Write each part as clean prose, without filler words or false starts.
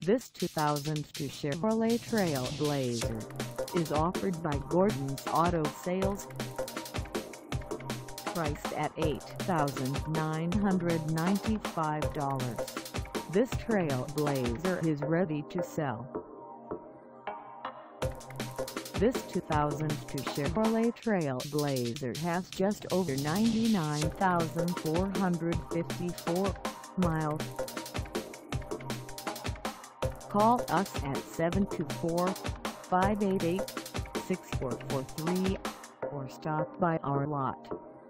This 2002 Chevrolet TrailBlazer is offered by Gordon's Auto Sales. Priced at $8,995, this TrailBlazer is ready to sell. This 2002 Chevrolet TrailBlazer has just over 99,454 miles. Call us at 724-588-6443 or stop by our lot.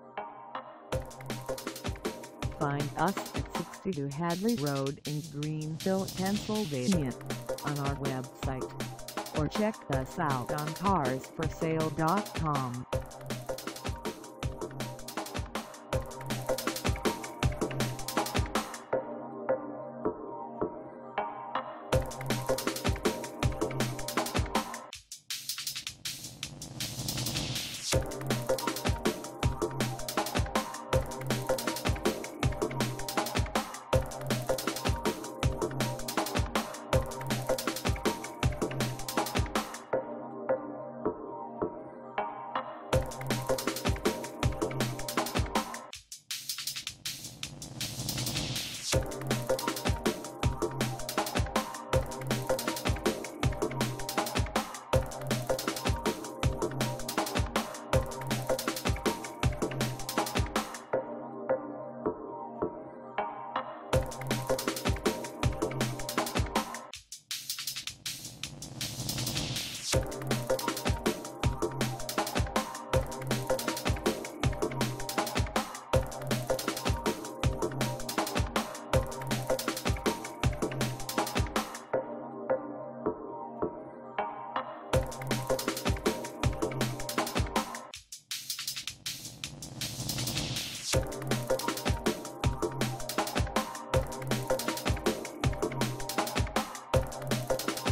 Find us at 62 Hadley Road in Greenville, Pennsylvania, on our website, or check us out on carsforsale.com.